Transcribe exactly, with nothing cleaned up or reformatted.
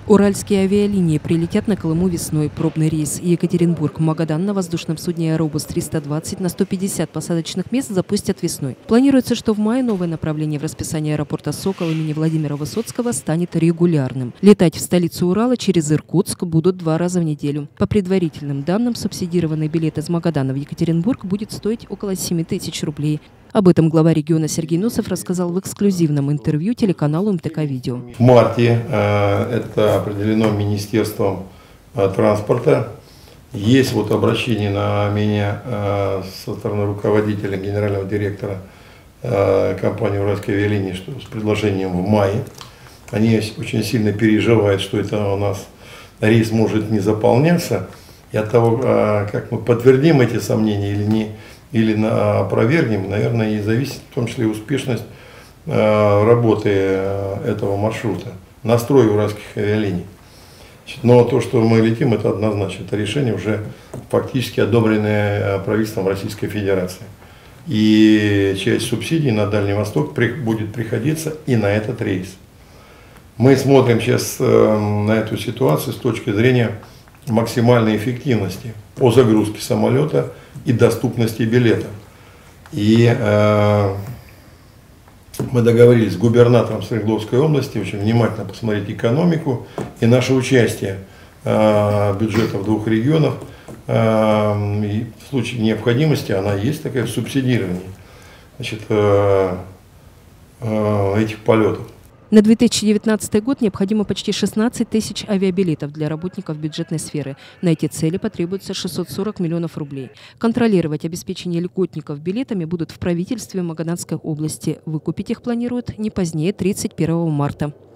Уральские авиалинии прилетят на Колыму весной. Пробный рейс Екатеринбург-Магадан на воздушном судне «Аэробус триста двадцать» на сто пятьдесят посадочных мест запустят весной. Планируется, что в мае новое направление в расписании аэропорта «Сокол» имени Владимира Высоцкого станет регулярным. Летать в столицу Урала через Иркутск будут два раза в неделю. По предварительным данным, субсидированный билет из Магадана в Екатеринбург будет стоить около семи тысяч рублей. Об этом глава региона Сергей Носов рассказал в эксклюзивном интервью телеканалу эм тэ ка Видео. В марте э, это определено Министерством э, транспорта. Есть вот обращение на меня э, со стороны руководителя, генерального директора э, компании «Уральские авиалинии», что с предложением в мае. Они очень сильно переживают, что это у нас рейс может не заполняться. И от того, э, как мы подтвердим эти сомнения или не, или на, опровергнем, наверное, и зависит в том числе и успешность э, работы э, этого маршрута, настрой уральских авиалиний. Но то, что мы летим, это однозначно. Это решение уже фактически одобренное правительством Российской Федерации. И часть субсидий на Дальний Восток при, будет приходиться и на этот рейс. Мы смотрим сейчас э, на эту ситуацию с точки зрения максимальной эффективности по загрузке самолета и доступности билетов. И э, мы договорились с губернатором Свердловской области очень внимательно посмотреть экономику и наше участие э, бюджетов двух регионов. Э, и в случае необходимости она есть такая в субсидировании, значит, э, э, этих полетов. На две тысячи девятнадцатый год необходимо почти шестнадцать тысяч авиабилетов для работников бюджетной сферы. На эти цели потребуется шестьсот сорок миллионов рублей. Контролировать обеспечение льготников билетами будут в правительстве Магаданской области. Выкупить их планируют не позднее тридцать первого марта.